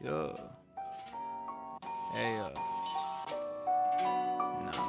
Yeah. Hey, nah.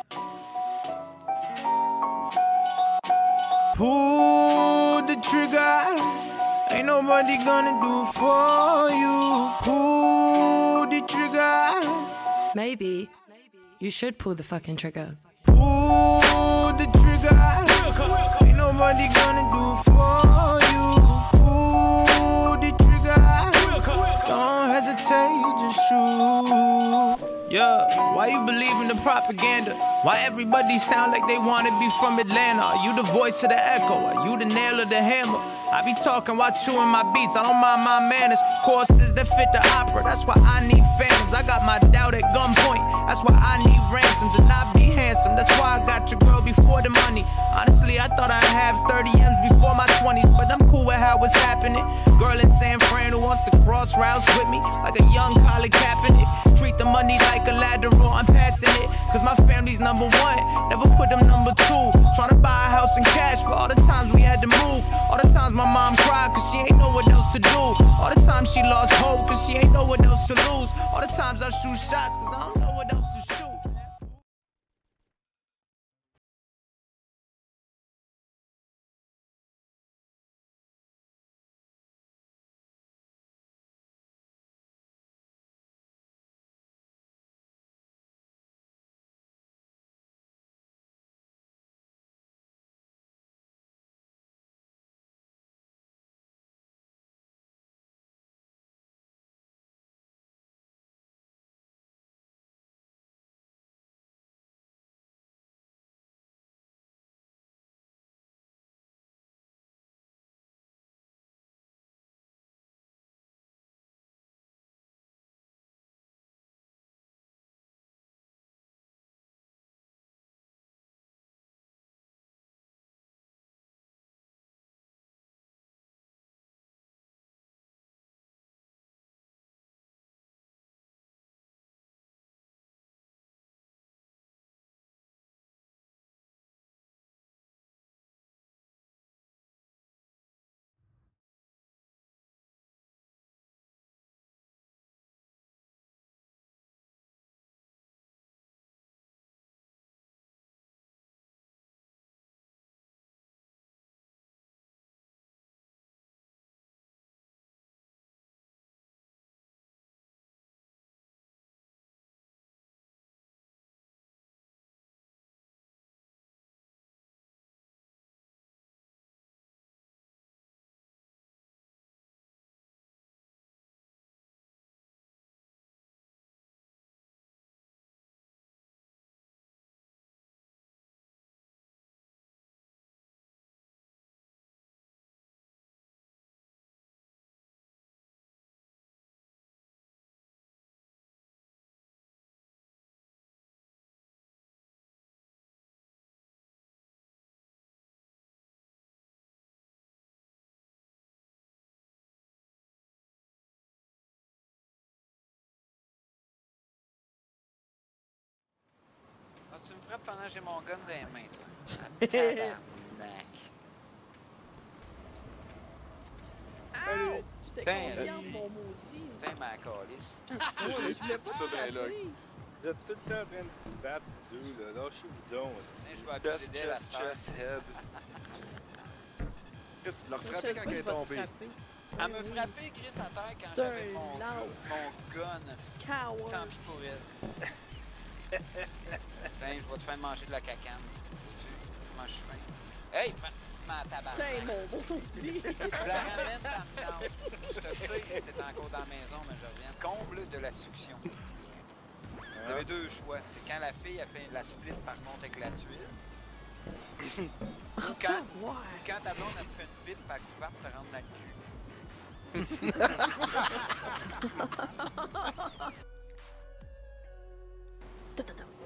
Pull the trigger. Ain't nobody gonna do for you. Pull the trigger. Maybe you should pull the fucking trigger. Pull the trigger. Ain't nobody gonna do for you. Pull the trigger. Don't hesitate, just shoot. Yeah, why you believe in the propaganda? Why everybody sound like they wanna be from Atlanta? Are you the voice of the echo? Are you the nail of the hammer? I be talking while chewing my beats, I don't mind my manners. Courses that fit the opera, that's why I need phantoms. I got my doubt at gunpoint, that's why I need ransoms. And I be handsome, that's why I got your girl before the money. Honestly, I thought I'd have 30 M's before my 20s, but I'm cool with how it's happening. Girl in San Fran who wants to cross routes with me, like a young Colin Kaepernick. Treat the money like a lateral, I'm passing it, cause my family's number one, never put them number two. Tryna buy a house in cash for all the times we had to move. All the times my mom cried cause she ain't know what else to do. All the times she lost hope cause she ain't know what else to lose. All the times I shoot shots cause I don't know what else to shoot. Tu me frappes pendant que j'ai mon gun dans les mains, toi. Tabarnak. Allez, tu t'es confiant, mon maudit. Putain, ma calisse. Je voulais pas ça dans les logs. taper. Vous êtes tout le temps en train de vous battre, deux, là. Lâchez-vous donc. Je vais abuser Chest, d'elle à chest, cette heure. chest, head. Chris, tu l'as Je frappé sais quand pas, elle est il va te tombée. frapper. Elle me Oui. frappait, Chris, à terre quand C'est j'avais un mon gun. Coward. Tant pis pour elle. Putain, je vais te faire manger de la cacane. Comment je suis fin? Hey, ma tabarnak. Putain, mon maudit. Je la ramène dans le temps. Je te tire si t'es encore dans la maison, mais je reviens. Comble de la succion. Vous avez deux choix. C'est quand la fille a fait la split par contre avec la tuile. Ou quand ta blonde a fait une bite par couverte pour te rendre dans le cul. Ta-ta-ta.